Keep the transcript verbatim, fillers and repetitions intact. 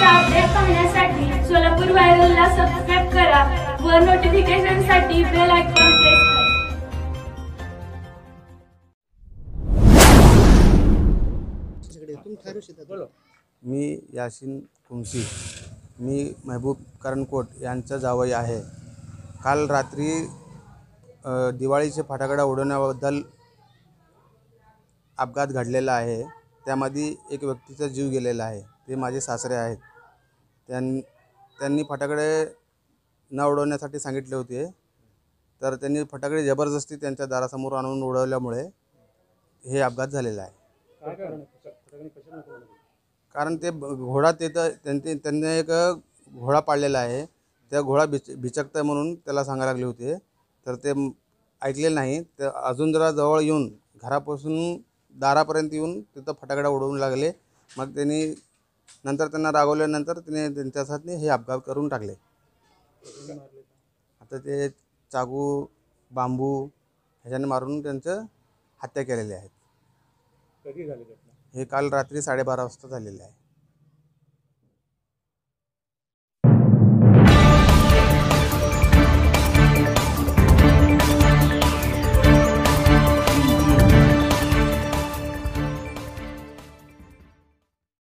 Update पाहण्यासाठी Solapur व्हायरलला subscribe करा व नोटिफिकेशनसाठी बेल आयकॉन प्रेस करा। मी यासिन कुमसी, मी महबूब करनकोट यांचा जावई आहे। काल रात्री दिवाळीचे फटाकडा उडवण्याबद्दल अपघात घडलेला आहे। त्यामध्ये एक व्यक्तीचा जीव गेलेला आहे, ते माझे सासरे आहेत। त्यां त्यांनी फटाकडे न उडवण्यासाठी सांगितले होते, तर त्यांनी फटाकडे जबरदस्ती त्यांच्या दारासमोर आणून उडवल्यामुळे हे अपघात झालेला आहे। कारण ते घोडा तिथं त्यांनी त्यांनी एक घोडा पाळलेला आहे, त्या घोडा बिच बिचकतं म्हणून त्याला सांगायला लागले होते, तर ते ऐकले नाही। तर अजून जरा जवळ येऊन घरापासून दारापर्यंत येऊन तिथं फटाकडा उडवून लागले। मग त्यांनी नंतर त्यांना रागवल्यानंतर त्याने त्यांच्यासाठी हे अपघात करून टाकले। आता ते चाकू बांबू ह्याच्याने मारून त्यांचं हत्या केलेली आहे। कधी झाली घटना? हे काल रात्री साडेबारा वाजता झालेले आहे।